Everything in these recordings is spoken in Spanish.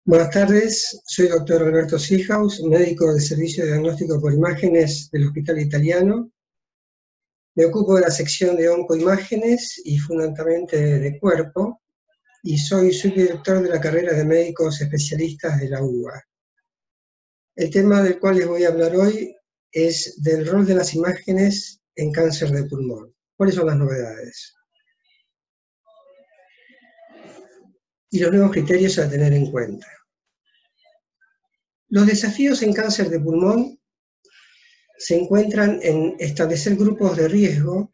Buenas tardes, soy el doctor Alberto Silhaus, médico del Servicio de Diagnóstico por Imágenes del Hospital Italiano. Me ocupo de la sección de oncoimágenes y fundamentalmente de cuerpo, y soy subdirector de la carrera de médicos especialistas de la UBA. El tema del cual les voy a hablar hoy es del rol de las imágenes en cáncer de pulmón. ¿Cuáles son las novedades? Y los nuevos criterios a tener en cuenta. Los desafíos en cáncer de pulmón se encuentran en establecer grupos de riesgo,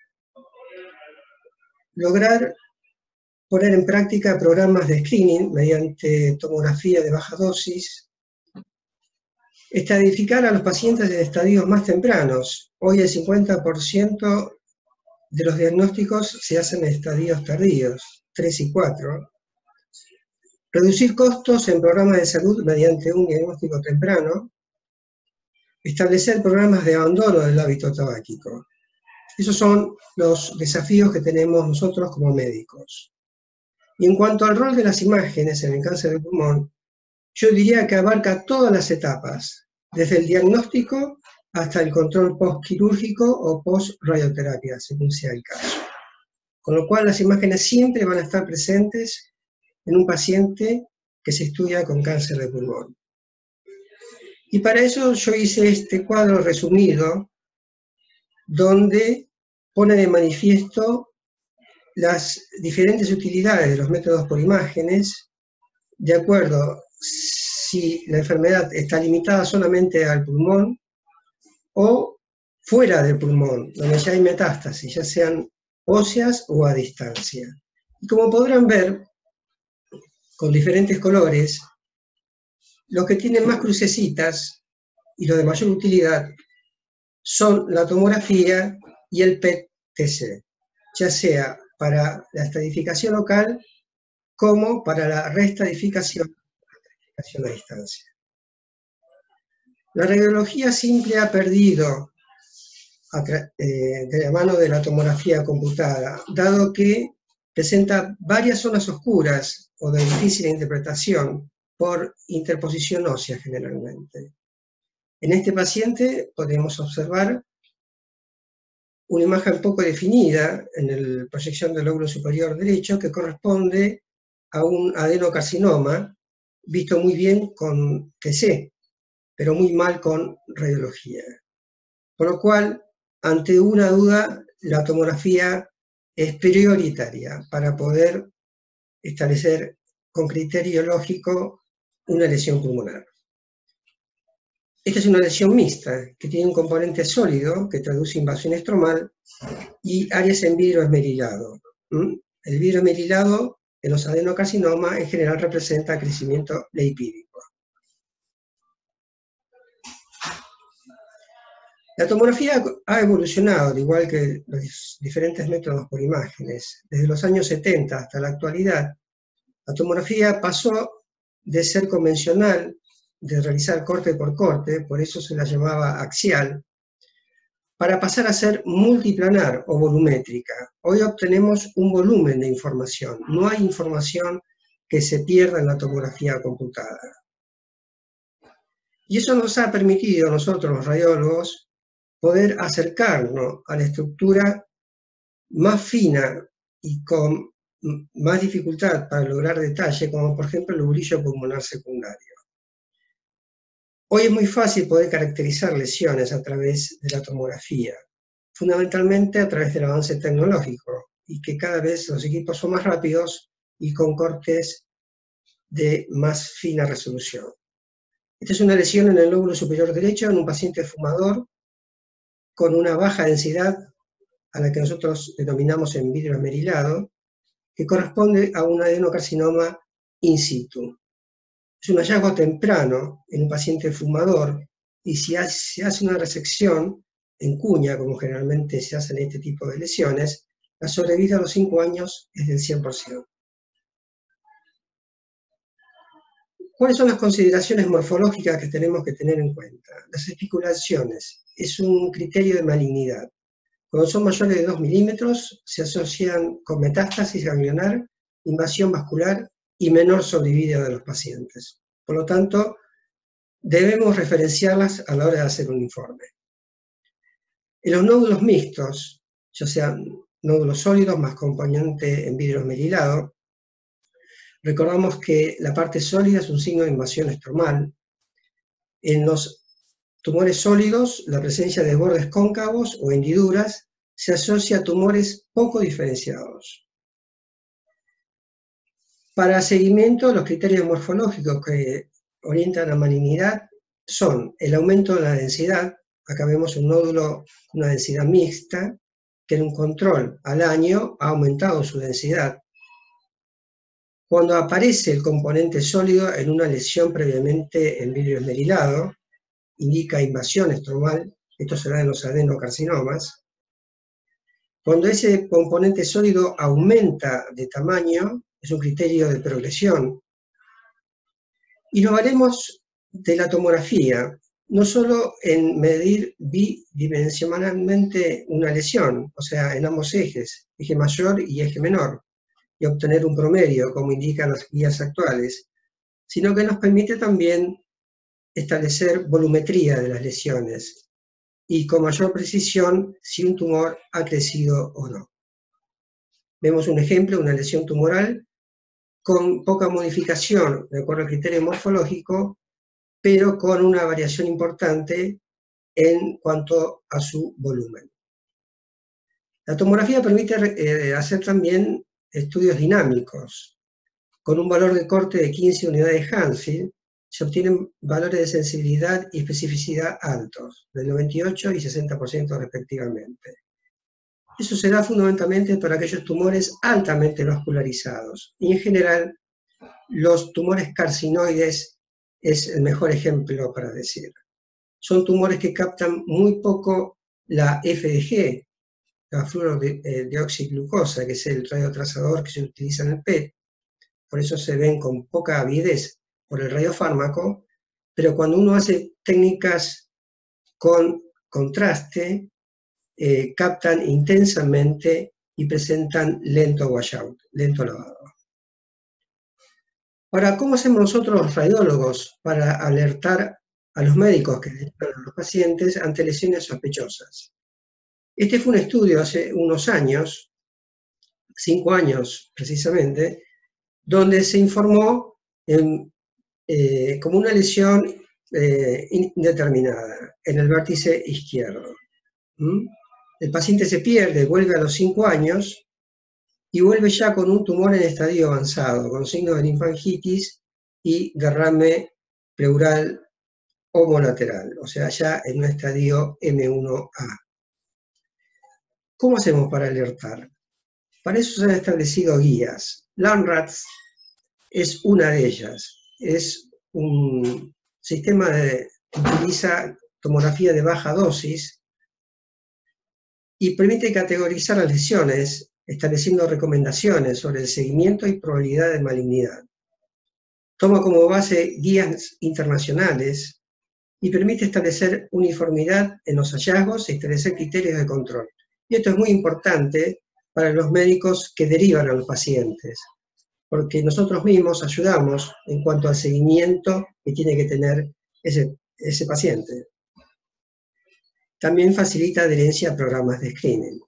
lograr poner en práctica programas de screening mediante tomografía de baja dosis, estratificar a los pacientes en estadios más tempranos. Hoy el 50% de los diagnósticos se hacen en estadios tardíos, 3 y 4. Reducir costos en programas de salud mediante un diagnóstico temprano. Establecer programas de abandono del hábito tabáquico. Esos son los desafíos que tenemos nosotros como médicos. Y en cuanto al rol de las imágenes en el cáncer de pulmón, yo diría que abarca todas las etapas, desde el diagnóstico hasta el control postquirúrgico o post-radioterapia, según sea el caso. Con lo cual las imágenes siempre van a estar presentes en un paciente que se estudia con cáncer de pulmón. Y para eso yo hice este cuadro resumido, donde pone de manifiesto las diferentes utilidades de los métodos por imágenes, de acuerdo si la enfermedad está limitada solamente al pulmón o fuera del pulmón, donde ya hay metástasis, ya sean óseas o a distancia. Y como podrán ver, con diferentes colores, los que tienen más crucecitas y los de mayor utilidad son la tomografía y el PET-TC, ya sea para la estratificación local como para la reestratificación a distancia. La radiología simple ha perdido de la mano de la tomografía computada, dado que presenta varias zonas oscuras o de difícil interpretación por interposición ósea generalmente. En este paciente podemos observar una imagen poco definida en la proyección del lóbulo superior derecho que corresponde a un adenocarcinoma, visto muy bien con TC, pero muy mal con radiología. Por lo cual, ante una duda, la tomografía es prioritaria para poder establecer con criterio lógico una lesión pulmonar. Esta es una lesión mixta, que tiene un componente sólido, que traduce invasión estromal, y áreas en vidrio esmerilado. El vidrio esmerilado en los adenocarcinomas en general representa crecimiento lipídico. La tomografía ha evolucionado, al igual que los diferentes métodos por imágenes. Desde los años 70 hasta la actualidad, la tomografía pasó de ser convencional, de realizar corte por corte, por eso se la llamaba axial, para pasar a ser multiplanar o volumétrica. Hoy obtenemos un volumen de información, no hay información que se pierda en la tomografía computada. Y eso nos ha permitido a nosotros, los radiólogos, poder acercarnos a la estructura más fina y con más dificultad para lograr detalle, como por ejemplo el lobulillo pulmonar secundario. Hoy es muy fácil poder caracterizar lesiones a través de la tomografía, fundamentalmente a través del avance tecnológico, y que cada vez los equipos son más rápidos y con cortes de más fina resolución. Esta es una lesión en el lóbulo superior derecho en un paciente fumador con una baja densidad a la que nosotros denominamos en vidrio esmerilado, que corresponde a un adenocarcinoma in situ. Es un hallazgo temprano en un paciente fumador, y si se hace una resección en cuña, como generalmente se hace en este tipo de lesiones, la sobrevida a los 5 años es del 100%. ¿Cuáles son las consideraciones morfológicas que tenemos que tener en cuenta? Las especulaciones es un criterio de malignidad. Cuando son mayores de 2 milímetros, se asocian con metástasis ganglionar, invasión vascular y menor sobrevida de los pacientes. Por lo tanto, debemos referenciarlas a la hora de hacer un informe. En los nódulos mixtos, ya sean nódulos sólidos más componente en vidrio esmerilado, recordamos que la parte sólida es un signo de invasión estromal. En los tumores sólidos, la presencia de bordes cóncavos o hendiduras se asocia a tumores poco diferenciados. Para seguimiento, los criterios morfológicos que orientan a malignidad son el aumento de la densidad. Acá vemos un nódulo con una densidad mixta, que en un control al año ha aumentado su densidad. Cuando aparece el componente sólido en una lesión previamente en vidrio esmerilado, indica invasión estromal, esto se da en los adenocarcinomas. Cuando ese componente sólido aumenta de tamaño, es un criterio de progresión. Y nos valemos de la tomografía, no solo en medir bidimensionalmente una lesión, o sea, en ambos ejes, eje mayor y eje menor, y obtener un promedio, como indican las guías actuales, sino que nos permite también establecer volumetría de las lesiones y con mayor precisión si un tumor ha crecido o no. Vemos un ejemplo, una lesión tumoral con poca modificación de acuerdo al criterio morfológico, pero con una variación importante en cuanto a su volumen. La tomografía permite hacer también estudios dinámicos. Con un valor de corte de 15 unidades Hanfield, se obtienen valores de sensibilidad y especificidad altos, del 98 y 60% respectivamente. Eso se da fundamentalmente para aquellos tumores altamente vascularizados. Y en general, los tumores carcinoides es el mejor ejemplo para decir. Son tumores que captan muy poco la FDG, la fluorodeoxiglucosa, que es el radiotrazador que se utiliza en el PET. Por eso se ven con poca avidez por el radiofármaco, pero cuando uno hace técnicas con contraste, captan intensamente y presentan lento washout, lento lavado. Ahora, ¿cómo hacemos nosotros los radiólogos para alertar a los médicos que derivan a los pacientes ante lesiones sospechosas? Este fue un estudio hace unos años, 5 años precisamente, donde se informó como una lesión indeterminada en el vértice izquierdo. El paciente se pierde, vuelve a los 5 años y vuelve ya con un tumor en estadio avanzado, con signos de linfangitis y derrame pleural homolateral, o sea, ya en un estadio M1A. ¿Cómo hacemos para alertar? Para eso se han establecido guías. LANRADS es una de ellas. Es un sistema que utiliza tomografía de baja dosis y permite categorizar las lesiones, estableciendo recomendaciones sobre el seguimiento y probabilidad de malignidad. Toma como base guías internacionales y permite establecer uniformidad en los hallazgos y establecer criterios de control. Y esto es muy importante para los médicos que derivan a los pacientes, porque nosotros mismos ayudamos en cuanto al seguimiento que tiene que tener ese paciente. También facilita adherencia a programas de screening.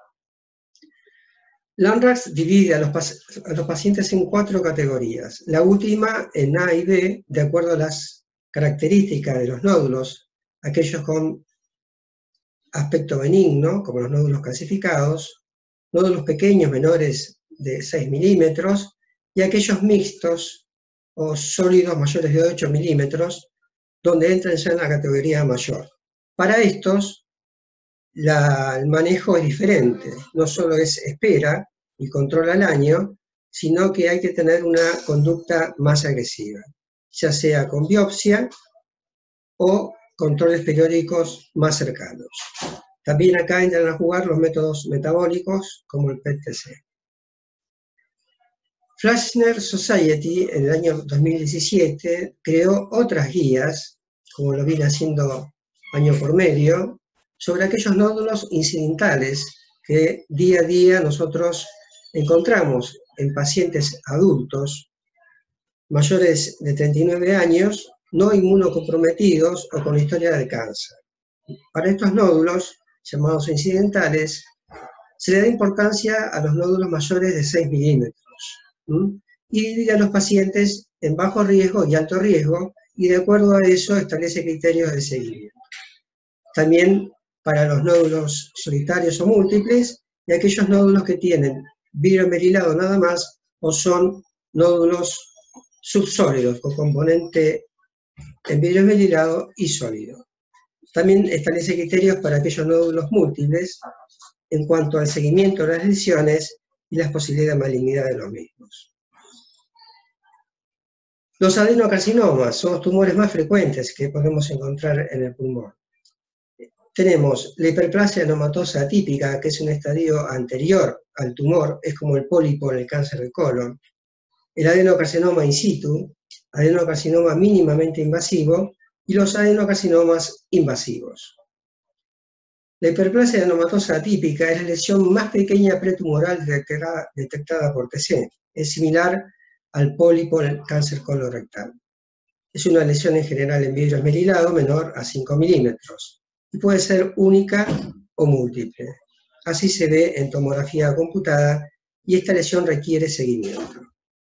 LANRADS divide a los pacientes en 4 categorías. La última en A y B, de acuerdo a las características de los nódulos, aquellos con aspecto benigno, como los nódulos calcificados, nódulos pequeños menores de 6 milímetros, y aquellos mixtos o sólidos mayores de 8 milímetros, donde entran ya en la categoría mayor. Para estos, el manejo es diferente, no solo es espera y control al año, sino que hay que tener una conducta más agresiva, ya sea con biopsia o controles periódicos más cercanos. También acá entran a jugar los métodos metabólicos como el PET-TC. Fleischner Society en el año 2017 creó otras guías, como lo viene haciendo año por medio, sobre aquellos nódulos incidentales que día a día nosotros encontramos en pacientes adultos mayores de 39 años, no inmunocomprometidos o con historia de cáncer. Para estos nódulos, llamados incidentales, se le da importancia a los nódulos mayores de 6 milímetros y divide a los pacientes en bajo riesgo y alto riesgo, y de acuerdo a eso establece criterios de seguimiento. También para los nódulos solitarios o múltiples y aquellos nódulos que tienen vidrio esmerilado nada más o son nódulos subsólidos con componente en vidrio esmerilado y sólido. También establece criterios para aquellos nódulos múltiples en cuanto al seguimiento de las lesiones y las posibilidades de malignidad de los mismos. Los adenocarcinomas son los tumores más frecuentes que podemos encontrar en el pulmón. Tenemos la hiperplasia adenomatosa atípica, que es un estadio anterior al tumor, es como el pólipo en el cáncer de colon. El adenocarcinoma in situ, adenocarcinoma mínimamente invasivo, y los adenocarcinomas invasivos. La hiperplasia adenomatosa atípica es la lesión más pequeña pretumoral detectada por TC. Es similar al pólipo en el cáncer colorectal. Es una lesión en general en vidrio esmerilado menor a 5 milímetros y puede ser única o múltiple. Así se ve en tomografía computada y esta lesión requiere seguimiento.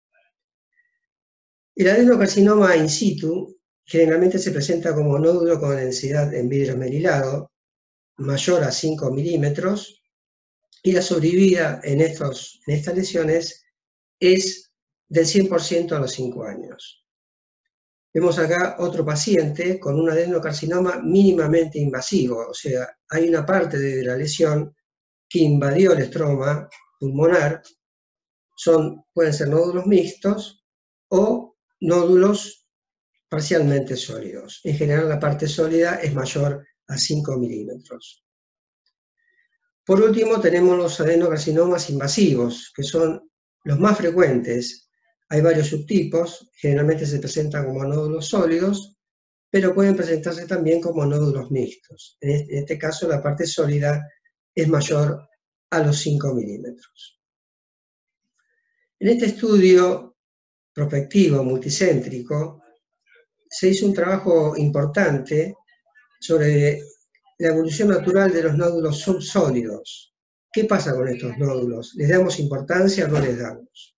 El adenocarcinoma in situ generalmente se presenta como nódulo con densidad en vidrio esmerilado mayor a 5 milímetros y la sobrevida en estas lesiones es del 100% a los 5 años. Vemos acá otro paciente con un adenocarcinoma mínimamente invasivo, o sea, hay una parte de la lesión que invadió el estroma pulmonar, pueden ser nódulos mixtos o nódulos parcialmente sólidos. En general la parte sólida es mayor a 5 milímetros. Por último tenemos los adenocarcinomas invasivos, que son los más frecuentes. Hay varios subtipos, generalmente se presentan como nódulos sólidos, pero pueden presentarse también como nódulos mixtos. En este caso la parte sólida es mayor a los 5 milímetros. En este estudio prospectivo multicéntrico se hizo un trabajo importante sobre la evolución natural de los nódulos subsólidos. ¿Qué pasa con estos nódulos? ¿Les damos importancia o no les damos?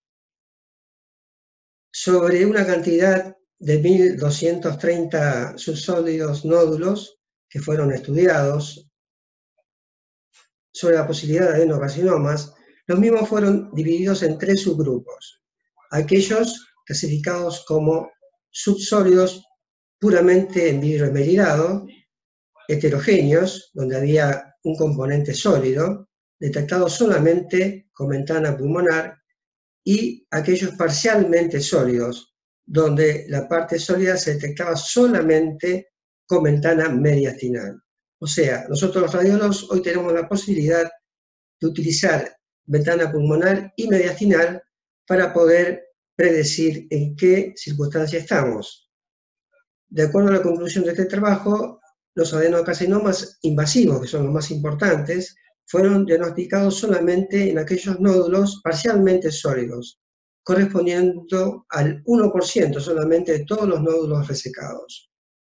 Sobre una cantidad de 1.230 subsólidos nódulos que fueron estudiados sobre la posibilidad de adenocarcinomas, los mismos fueron divididos en 3 subgrupos. Aquellos clasificados como subsólidos puramente en vidrio esmerilado, heterogéneos, donde había un componente sólido, detectados solamente con ventana pulmonar, y aquellos parcialmente sólidos, donde la parte sólida se detectaba solamente con ventana mediastinal. O sea, nosotros los radiólogos hoy tenemos la posibilidad de utilizar ventana pulmonar y mediastinal para poder predecir en qué circunstancia estamos. De acuerdo a la conclusión de este trabajo, los adenocarcinomas invasivos, que son los más importantes, fueron diagnosticados solamente en aquellos nódulos parcialmente sólidos, correspondiendo al 1% solamente de todos los nódulos resecados.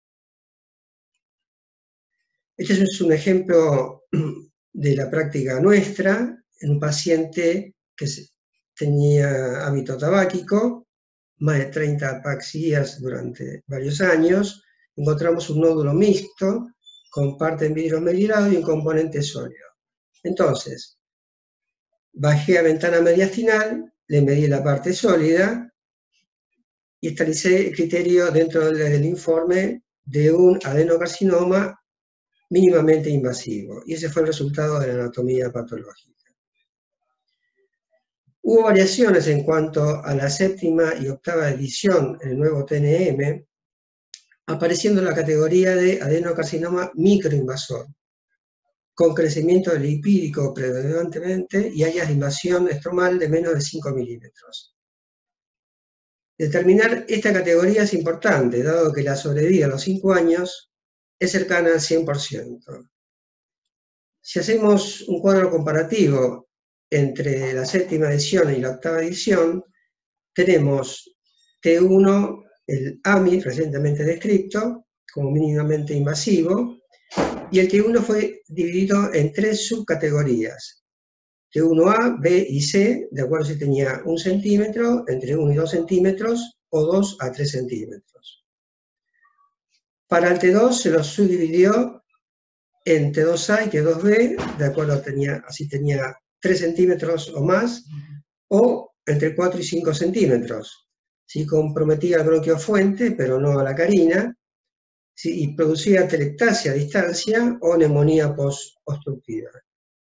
Este es un ejemplo de la práctica nuestra, en un paciente que tenía hábito tabáquico, más de 30 paxías durante varios años. Encontramos un nódulo mixto, con parte en vidrio esmerilado y un componente sólido. Entonces, bajé a ventana mediastinal, le medí la parte sólida y establecí el criterio dentro del informe de un adenocarcinoma mínimamente invasivo. Y ese fue el resultado de la anatomía patológica. Hubo variaciones en cuanto a la 7ª y 8ª edición en el nuevo TNM, apareciendo la categoría de adenocarcinoma microinvasor, con crecimiento lipídico predominantemente y áreas de invasión estromal de menos de 5 milímetros. Determinar esta categoría es importante, dado que la sobrevida a los 5 años es cercana al 100%. Si hacemos un cuadro comparativo entre la 7ª edición y la 8ª edición, tenemos T1, el AMI, recientemente descrito, como mínimamente invasivo, y el T1 fue dividido en 3 subcategorías, T1A, B y C, de acuerdo si tenía 1 centímetro, entre 1 y 2 centímetros, o 2 a 3 centímetros. Para el T2 se los subdividió en T2A y T2B, de acuerdo si tenía 3 centímetros o más, o entre 4 y 5 centímetros. Si comprometía el bronquio fuente, pero no a la carina, y producía telectasia a distancia o neumonía post-obstructiva.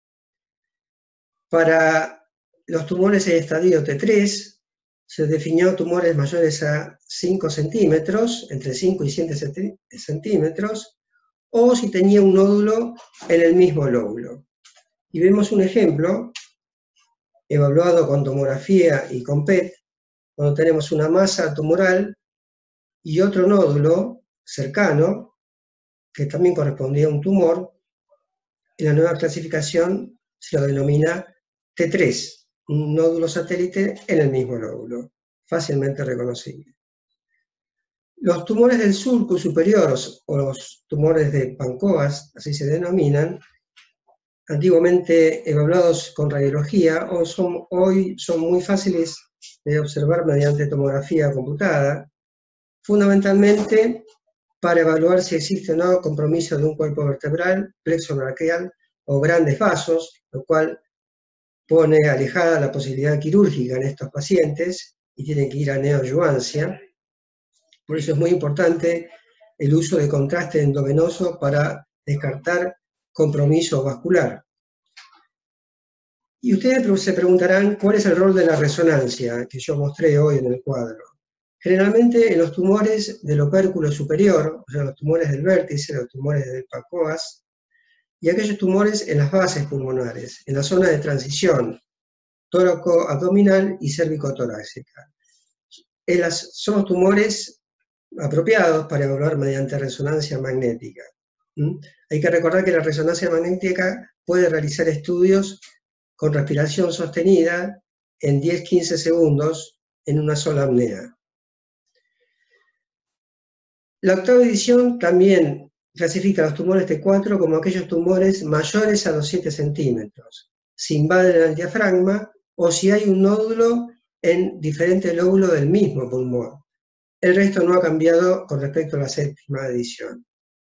Para los tumores en estadio T3, se definió tumores mayores a 5 centímetros, entre 5 y 7 centímetros, o si tenía un nódulo en el mismo lóbulo. Y vemos un ejemplo, evaluado con tomografía y con PET, cuando tenemos una masa tumoral y otro nódulo cercano, que también correspondía a un tumor, en la nueva clasificación se lo denomina T3, un nódulo satélite en el mismo lóbulo, fácilmente reconocible. Los tumores del sulcus superior, o los tumores de Pancoast, así se denominan, antiguamente evaluados con radiología, hoy son muy fáciles de observar mediante tomografía computada, fundamentalmente para evaluar si existe o no compromiso de un cuerpo vertebral, plexo braquial o grandes vasos, lo cual pone alejada la posibilidad quirúrgica en estos pacientes y tienen que ir a neoadyuvancia. Por eso es muy importante el uso de contraste endovenoso para descartar compromiso vascular. Y ustedes se preguntarán cuál es el rol de la resonancia que yo mostré hoy en el cuadro. Generalmente en los tumores del opérculo superior, o sea, los tumores del vértice, los tumores del Pancoast, y aquellos tumores en las bases pulmonares, en la zona de transición, tóraco-abdominal y cérvico-torácica. Son los tumores apropiados para evaluar mediante resonancia magnética. Hay que recordar que la resonancia magnética puede realizar estudios con respiración sostenida en 10-15 segundos en una sola apnea. La octava edición también clasifica los tumores T4 como aquellos tumores mayores a los 7 centímetros, si invaden el diafragma o si hay un nódulo en diferentes lóbulos del mismo pulmón. El resto no ha cambiado con respecto a la séptima edición.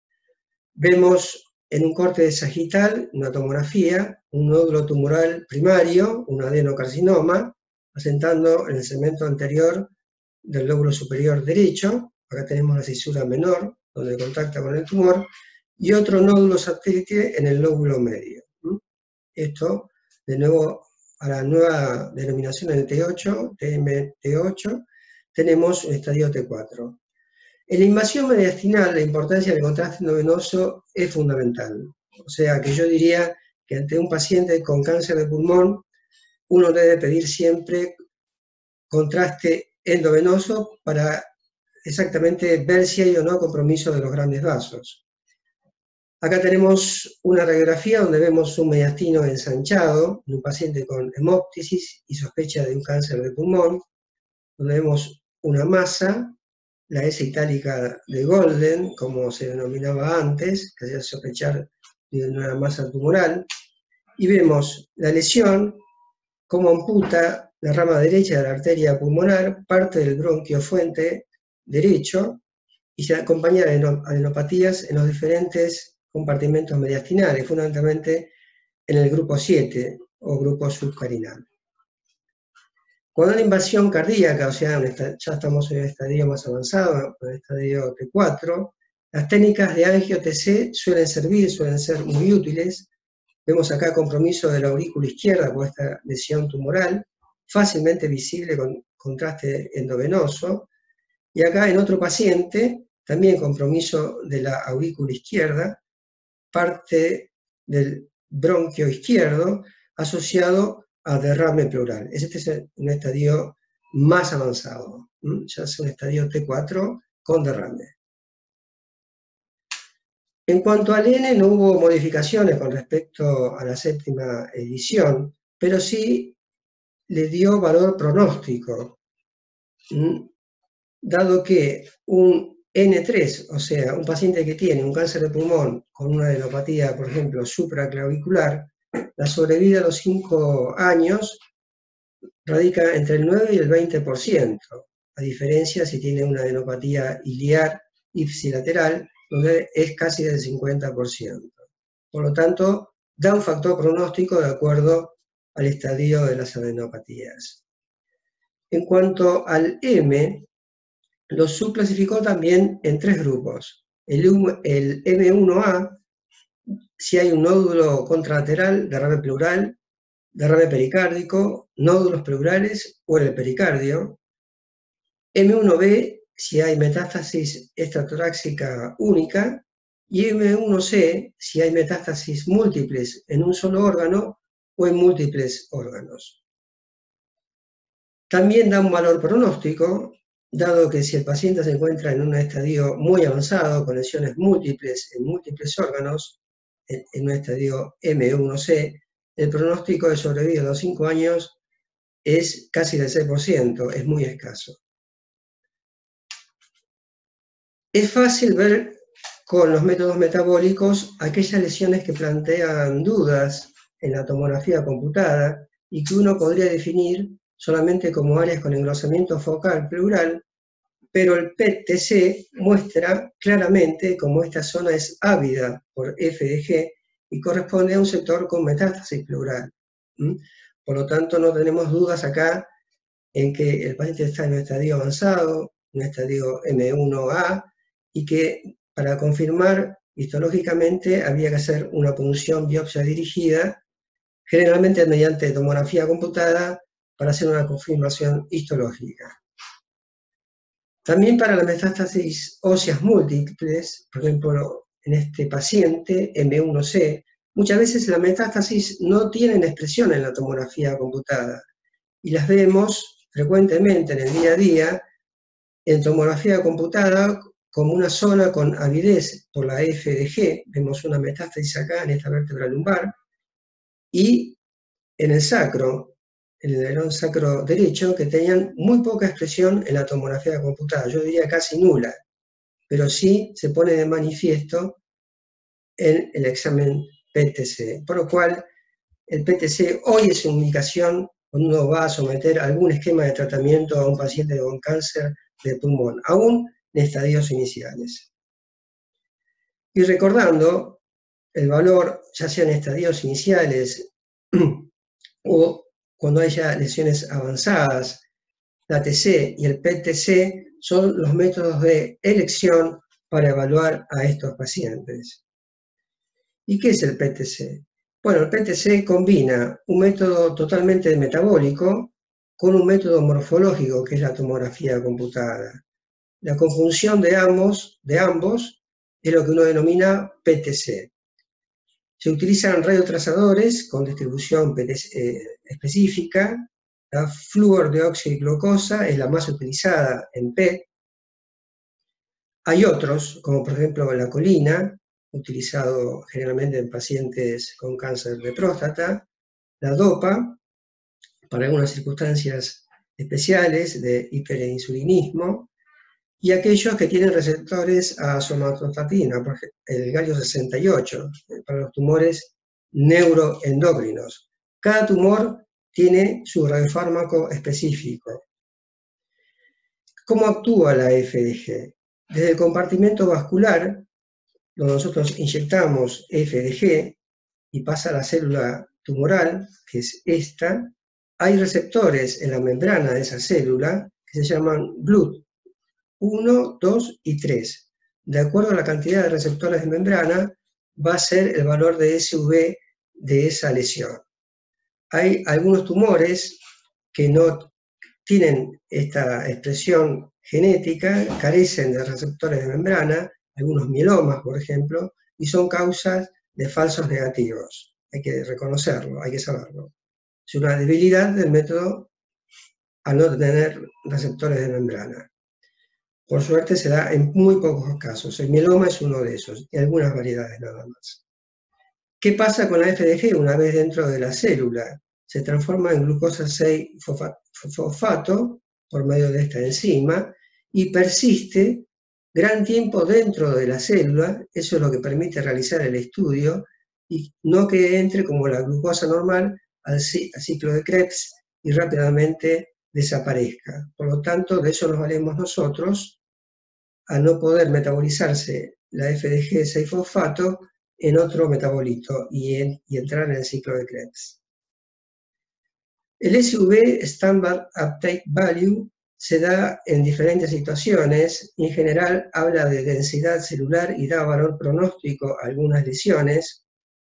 Vemos en un corte de sagital, una tomografía, un nódulo tumoral primario, un adenocarcinoma, asentando en el segmento anterior del lóbulo superior derecho. Acá tenemos la cisura menor, donde contacta con el tumor, y otro nódulo satélite en el lóbulo medio. Esto, de nuevo, a la nueva denominación del T8, TMT8, tenemos un estadio T4. En la invasión mediastinal, la importancia del contraste endovenoso es fundamental. O sea, que yo diría que ante un paciente con cáncer de pulmón, uno debe pedir siempre contraste endovenoso para exactamente ver si hay o no compromiso de los grandes vasos. Acá tenemos una radiografía donde vemos un mediastino ensanchado en un paciente con hemóptisis y sospecha de un cáncer de pulmón, donde vemos una masa, la S itálica de Golden, como se denominaba antes, que hacía sospechar de una masa tumoral, y vemos la lesión, cómo amputa la rama derecha de la arteria pulmonar, parte del bronquio fuente derecho, y se acompaña de adenopatías en los diferentes compartimentos mediastinales, fundamentalmente en el grupo 7 o grupo subcarinal. Cuando hay invasión cardíaca, o sea, ya estamos en el estadio más avanzado, en el estadio T4, las técnicas de angio-TC suelen ser muy útiles. Vemos acá compromiso de la aurícula izquierda por esta lesión tumoral, fácilmente visible con contraste endovenoso. Y acá en otro paciente, también compromiso de la aurícula izquierda, parte del bronquio izquierdo, asociado a derrame pleural. Este es un estadio más avanzado, ya es un estadio T4 con derrame. En cuanto al N, no hubo modificaciones con respecto a la séptima edición, pero sí le dio valor pronóstico. dado que un N3, o sea, un paciente que tiene un cáncer de pulmón con una adenopatía, por ejemplo, supraclavicular, la sobrevida a los 5 años radica entre el 9 y el 20%, a diferencia si tiene una adenopatía iliar ipsilateral, donde es casi del 50%. Por lo tanto, da un factor pronóstico de acuerdo al estadio de las adenopatías. En cuanto al M, lo subclasificó también en 3 grupos. El M1A, si hay un nódulo contralateral, derrame pleural, derrame pericárdico, nódulos pleurales o en el pericardio. M1B, si hay metástasis extratorácica única, y M1C, si hay metástasis múltiples en un solo órgano o en múltiples órganos. También da un valor pronóstico, dado que si el paciente se encuentra en un estadio muy avanzado, con lesiones múltiples en múltiples órganos, en un estadio M1C, el pronóstico de sobrevida a los 5 años es casi del 6%, es muy escaso. Es fácil ver con los métodos metabólicos aquellas lesiones que plantean dudas en la tomografía computada y que uno podría definir solamente como áreas con engrosamiento focal pleural, pero el PET-TC muestra claramente cómo esta zona es ávida por FDG y corresponde a un sector con metástasis pleural. Por lo tanto, no tenemos dudas acá en que el paciente está en un estadio avanzado, un estadio M1A, y que para confirmar histológicamente había que hacer una punción biopsia dirigida, generalmente mediante tomografía computada, para hacer una confirmación histológica. También para las metástasis óseas múltiples, por ejemplo, en este paciente, M1C, muchas veces las metástasis no tienen expresión en la tomografía computada, y las vemos frecuentemente en el día a día en tomografía computada como una zona con avidez por la FDG, vemos una metástasis acá en esta vértebra lumbar, y en el sacro, en el alerón sacro derecho, que tenían muy poca expresión en la tomografía computada, yo diría casi nula, pero sí se pone de manifiesto en el examen PET-TC, por lo cual el PET-TC hoy es una indicación cuando uno va a someter algún esquema de tratamiento a un paciente con cáncer de pulmón, aún en estadios iniciales. Y recordando el valor, ya sea en estadios iniciales o cuando haya lesiones avanzadas, la TC y el PET-TC son los métodos de elección para evaluar a estos pacientes. ¿Y qué es el PET-TC? Bueno, el PET-TC combina un método totalmente metabólico con un método morfológico, que es la tomografía computada. La conjunción de ambos es lo que uno denomina PET-TC. Se utilizan radiotrazadores con distribución específica. La fluorodeoxiglucosa es la más utilizada en PET. Hay otros, como por ejemplo la colina, utilizado generalmente en pacientes con cáncer de próstata, la DOPA, para algunas circunstancias especiales de hiperinsulinismo, y aquellos que tienen receptores a somatostatina, por ejemplo, el galio 68, para los tumores neuroendocrinos. Cada tumor tiene su radiofármaco específico. ¿Cómo actúa la FDG? Desde el compartimento vascular, donde nosotros inyectamos FDG y pasa a la célula tumoral, que es esta, hay receptores en la membrana de esa célula que se llaman GLUT 1, 2 y 3. De acuerdo a la cantidad de receptores de membrana, va a ser el valor de SV de esa lesión. Hay algunos tumores que no tienen esta expresión genética, carecen de receptores de membrana, algunos mielomas, por ejemplo, y son causas de falsos negativos. Hay que reconocerlo, hay que saberlo. Es una debilidad del método al no tener receptores de membrana. Por suerte se da en muy pocos casos. El mieloma es uno de esos, y algunas variedades nada más. ¿Qué pasa con la FDG una vez dentro de la célula? Se transforma en glucosa 6-fosfato por medio de esta enzima, y persiste gran tiempo dentro de la célula, eso es lo que permite realizar el estudio, y no que entre como la glucosa normal al ciclo de Krebs y rápidamente desaparezca. Por lo tanto, de eso nos valemos nosotros, al no poder metabolizarse la FDG 6-fosfato en otro metabolito y entrar en el ciclo de Krebs. El SV, Standard Uptake Value, se da en diferentes situaciones y en general habla de densidad celular y da valor pronóstico a algunas lesiones.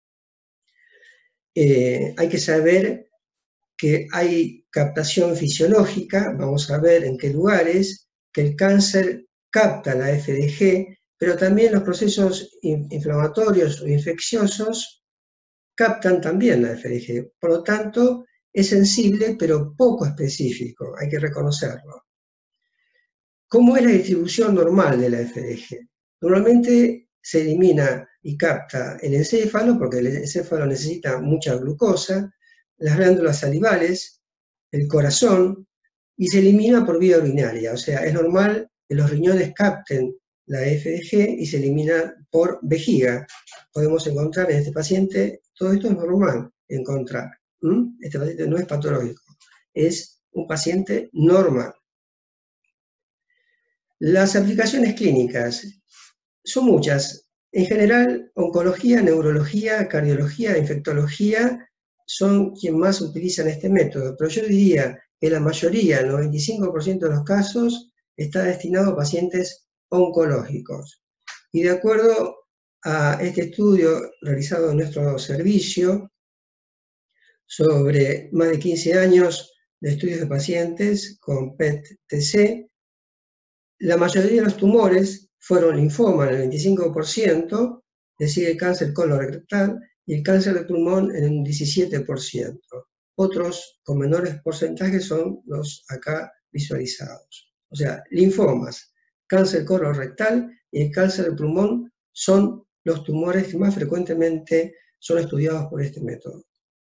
Hay que saber que hay captación fisiológica, vamos a ver en qué lugares, que el cáncer capta la FDG, pero también los procesos inflamatorios o infecciosos captan también la FDG. Por lo tanto, es sensible, pero poco específico, hay que reconocerlo. ¿Cómo es la distribución normal de la FDG? Normalmente se elimina y capta el encéfalo, porque el encéfalo necesita mucha glucosa, las glándulas salivales, el corazón, y se elimina por vía urinaria. O sea, es normal que los riñones capten la FDG y se elimina por vejiga. Podemos encontrar en este paciente, todo esto es normal encontrar. Este paciente no es patológico, es un paciente normal. Las aplicaciones clínicas son muchas. En general, oncología, neurología, cardiología, infectología son quien más utilizan este método, pero yo diría que la mayoría, el 95% de los casos, está destinado a pacientes oncológicos. Y de acuerdo a este estudio realizado en nuestro servicio, sobre más de 15 años de estudios de pacientes con PET-TC, la mayoría de los tumores fueron linfoma en el 25%, le sigue el cáncer colorectal y el cáncer de pulmón en un 17%. Otros con menores porcentajes son los acá visualizados. O sea, linfomas, cáncer colorectal y el cáncer de pulmón son los tumores que más frecuentemente son estudiados por este método.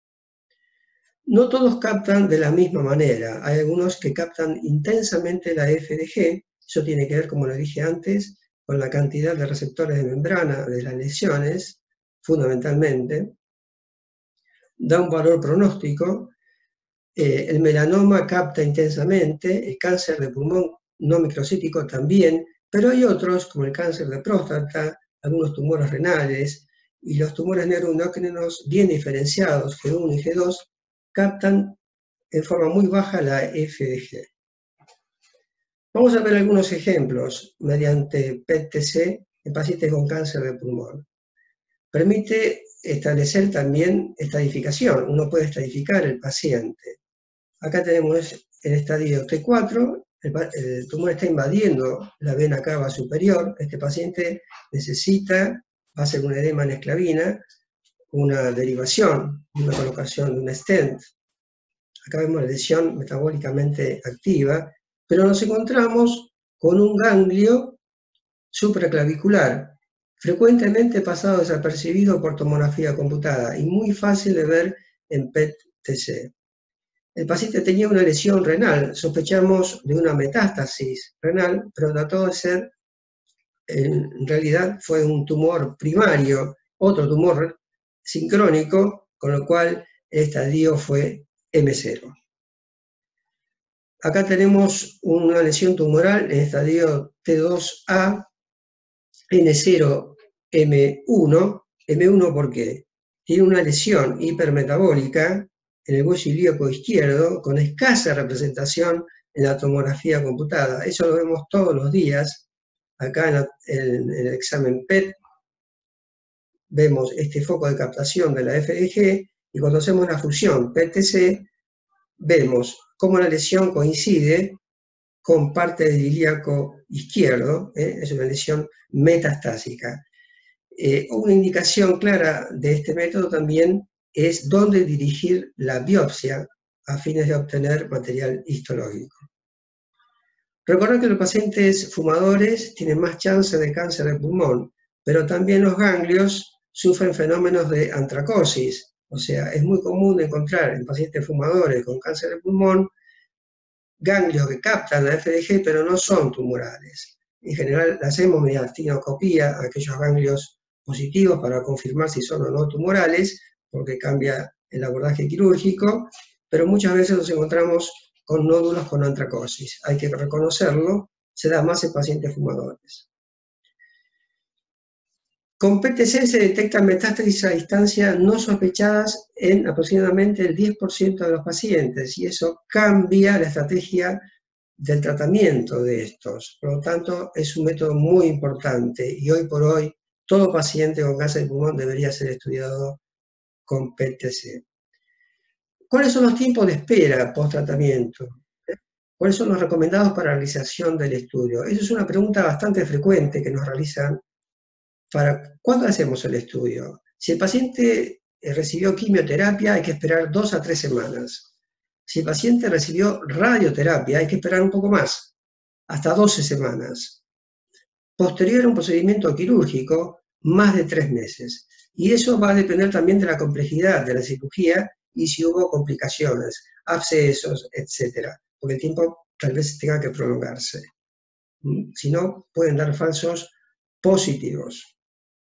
No todos captan de la misma manera. Hay algunos que captan intensamente la FDG. Eso tiene que ver, como lo dije antes, con la cantidad de receptores de membrana de las lesiones, fundamentalmente. Da un valor pronóstico. El melanoma capta intensamente, el cáncer de pulmón no microcítico también, pero hay otros, como el cáncer de próstata, algunos tumores renales, y los tumores neuroendocrinos bien diferenciados, G1 y G2, captan en forma muy baja la FDG. Vamos a ver algunos ejemplos mediante PET-TC en pacientes con cáncer de pulmón. Permite establecer también estadificación. Uno puede estadificar el paciente. Acá tenemos el estadio T4, el tumor está invadiendo la vena cava superior. Este paciente necesita, va a ser un edema en esclavina, una derivación, una colocación de un stent. Acá vemos la lesión metabólicamente activa, pero nos encontramos con un ganglio supraclavicular, frecuentemente pasado desapercibido por tomografía computada y muy fácil de ver en PET-TC. El paciente tenía una lesión renal, sospechamos de una metástasis renal, pero trató de ser, en realidad fue un tumor primario, otro tumor sincrónico, con lo cual el estadio fue M0. Acá tenemos una lesión tumoral en estadio T2A, N0, M1. M1 ¿por qué? Tiene una lesión hipermetabólica en el hueso ilíaco izquierdo con escasa representación en la tomografía computada. Eso lo vemos todos los días. Acá en el examen PET vemos este foco de captación de la FDG y cuando hacemos la fusión PET-TC vemos cómo la lesión coincide con parte del ilíaco izquierdo, es una lesión metastásica. Una indicación clara de este método también es dónde dirigir la biopsia a fines de obtener material histológico. Recordar que los pacientes fumadores tienen más chance de cáncer de pulmón, pero también los ganglios sufren fenómenos de antracosis, o sea, es muy común encontrar en pacientes fumadores con cáncer de pulmón ganglios que captan la FDG, pero no son tumorales. En general, la hacemos mediante actinoscopía a aquellos ganglios positivos para confirmar si son o no tumorales, porque cambia el abordaje quirúrgico, pero muchas veces nos encontramos con nódulos con antracosis. Hay que reconocerlo, se da más en pacientes fumadores. Con PTC se detectan metástasis a distancia no sospechadas en aproximadamente el 10% de los pacientes, y eso cambia la estrategia del tratamiento de estos. Por lo tanto, es un método muy importante, y hoy por hoy todo paciente con cáncer de pulmón debería ser estudiado con PTC. ¿Cuáles son los tiempos de espera post-tratamiento? ¿Cuáles son los recomendados para la realización del estudio? Esa es una pregunta bastante frecuente que nos realizan. ¿Cuándo hacemos el estudio? Si el paciente recibió quimioterapia, hay que esperar 2 a 3 semanas. Si el paciente recibió radioterapia, hay que esperar un poco más, hasta 12 semanas. Posterior a un procedimiento quirúrgico, más de 3 meses. Y eso va a depender también de la complejidad de la cirugía y si hubo complicaciones, abscesos, etc. Porque el tiempo tal vez tenga que prolongarse. Si no, pueden dar falsos positivos.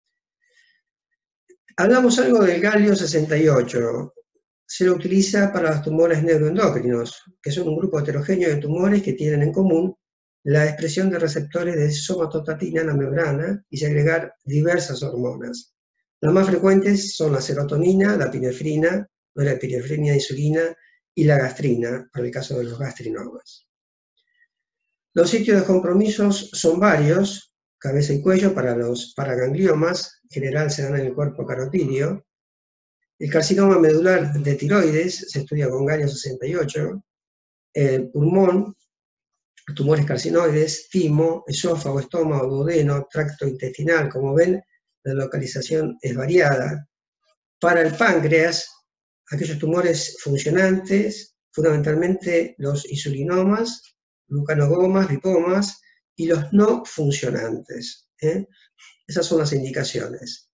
Hablamos algo del galio 68. Se lo utiliza para los tumores neuroendocrinos, que son un grupo heterogéneo de tumores que tienen en común la expresión de receptores de somatostatina en la membrana y segregar diversas hormonas. Las más frecuentes son la serotonina, la epinefrina, norepinefrina, insulina y la gastrina, para el caso de los gastrinomas. Los sitios de compromisos son varios: cabeza y cuello para los paragangliomas, en general se dan en el cuerpo carotídeo. El carcinoma medular de tiroides se estudia con galio 68. El pulmón, tumores carcinoides, timo, esófago, estómago, duodeno, tracto intestinal. Como ven, la localización es variada. Para el páncreas, aquellos tumores funcionantes, fundamentalmente los insulinomas, glucanogomas, lipomas, y los no funcionantes. Esas son las indicaciones.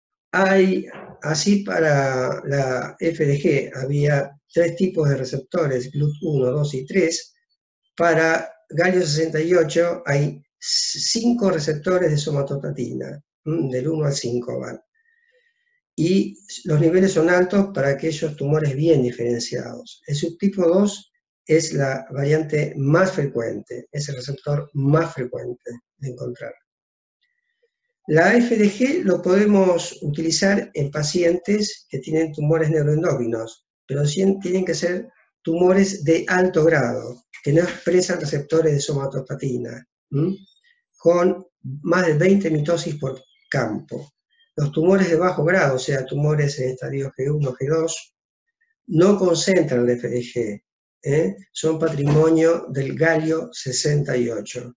Así para la FDG había 3 tipos de receptores, GLUT1, 2 y 3. Para galio 68 hay 5 receptores de somatostatina, del 1 al 5 van. Y los niveles son altos para aquellos tumores bien diferenciados. El subtipo 2 es la variante más frecuente, es el receptor más frecuente de encontrar. La FDG lo podemos utilizar en pacientes que tienen tumores neuroendocrinos, pero tienen que ser tumores de alto grado, que no expresan receptores de somatostatina, con más de 20 mitosis por campo. Los tumores de bajo grado, o sea, tumores en estadio G1, G2, no concentran la FDG, son patrimonio del galio 68.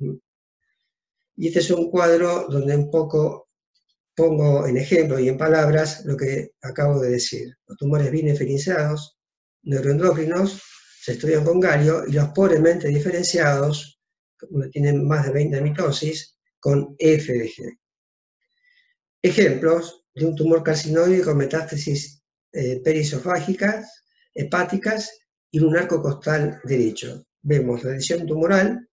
Y este es un cuadro donde un poco pongo en ejemplo y en palabras lo que acabo de decir. Los tumores bien diferenciados, neuroendocrinos, se estudian con galio, y los pobremente diferenciados, donde tienen más de 20 mitosis, con FDG. Ejemplos de un tumor carcinoide con metástasis periesofágicas, hepáticas y un arco costal derecho. Vemos la lesión tumoral,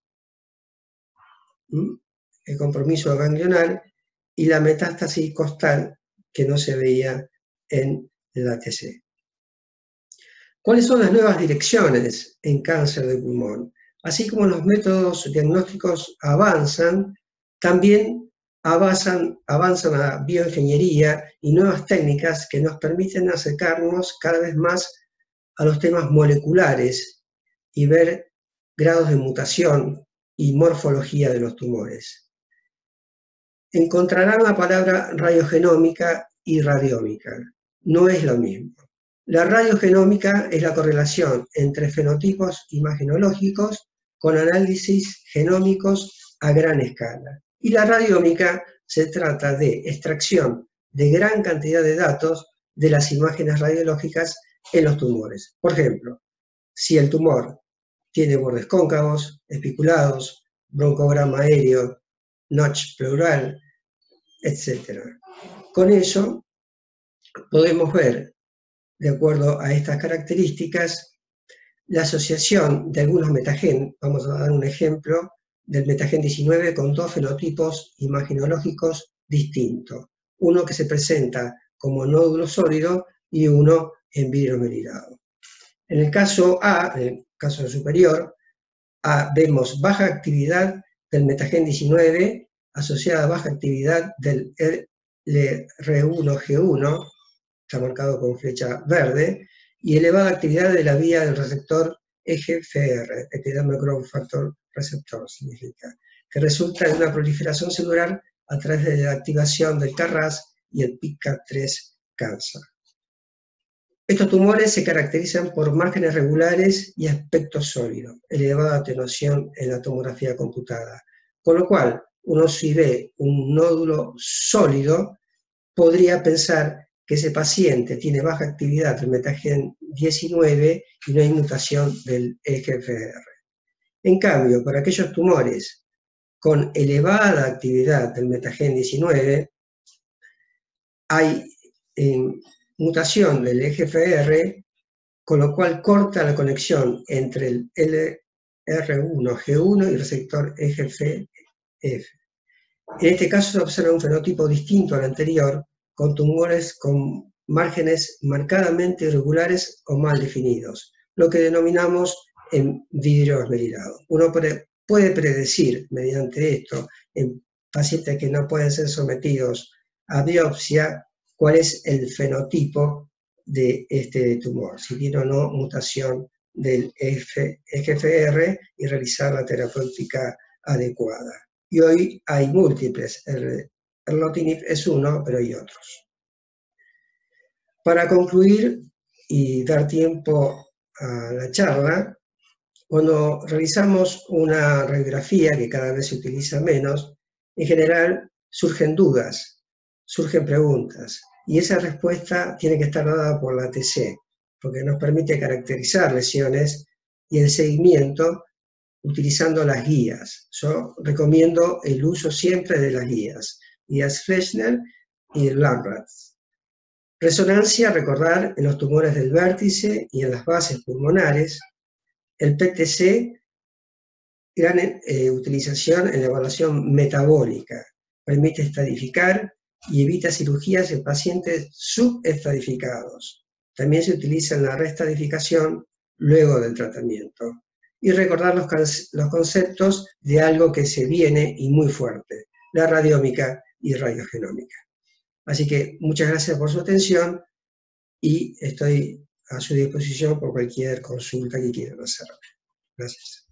el compromiso ganglional y la metástasis costal que no se veía en la TC. ¿Cuáles son las nuevas direcciones en cáncer de pulmón? Así como los métodos diagnósticos avanzan, también avanzan la bioingeniería y nuevas técnicas que nos permiten acercarnos cada vez más a los temas moleculares y ver grados de mutación y morfología de los tumores. Encontrarán la palabra radiogenómica y radiómica. No es lo mismo. La radiogenómica es la correlación entre fenotipos imagenológicos con análisis genómicos a gran escala. Y la radiómica se trata de extracción de gran cantidad de datos de las imágenes radiológicas en los tumores. Por ejemplo, si el tumor tiene bordes cóncavos, espiculados, broncograma aéreo, notch pleural, etc. Con eso podemos ver, de acuerdo a estas características, la asociación de algunos metagen, vamos a dar un ejemplo, del metagen 19 con dos fenotipos imaginológicos distintos. Uno que se presenta como nódulo sólido y uno en vidrio esmerilado. En el caso A, en el caso superior, vemos baja actividad del metagen 19 asociada a baja actividad del LR1G1, está marcado con flecha verde, y elevada actividad de la vía del receptor EGFR, Epithelial Growth Factor Receptor, significa, que resulta en una proliferación celular a través de la activación del KRAS y el PIK3 cáncer. Estos tumores se caracterizan por márgenes regulares y aspecto sólido, elevada atenuación en la tomografía computada, con lo cual uno si ve un nódulo sólido podría pensar que ese paciente tiene baja actividad del metagen 19 y no hay mutación del EGFR. En cambio, para aquellos tumores con elevada actividad del metagen 19, hay mutación del EGFR, con lo cual corta la conexión entre el LR1G1 y el receptor EGFF. En este caso se observa un fenotipo distinto al anterior, con tumores con márgenes marcadamente irregulares o mal definidos, lo que denominamos en vidrio esmerilado. Uno puede predecir mediante esto, en pacientes que no pueden ser sometidos a biopsia, cuál es el fenotipo de este tumor, si tiene o no mutación del EGFR y realizar la terapéutica adecuada. Y hoy hay múltiples, el erlotinib es uno, pero hay otros. Para concluir y dar tiempo a la charla, cuando realizamos una radiografía, que cada vez se utiliza menos, en general surgen dudas, surgen preguntas, y esa respuesta tiene que estar dada por la TC, porque nos permite caracterizar lesiones y el seguimiento utilizando las guías. Yo recomiendo el uso siempre de las guías Fleschner y Lamrat. Resonancia, recordar, en los tumores del vértice y en las bases pulmonares. El PTC, gran utilización en la evaluación metabólica, permite estadificar y evita cirugías en pacientes subestadificados. También se utiliza en la reestadificación luego del tratamiento. Y recordar los conceptos de algo que se viene y muy fuerte, la radiómica y radiogenómica. Así que muchas gracias por su atención y estoy a su disposición por cualquier consulta que quieran hacer. Gracias.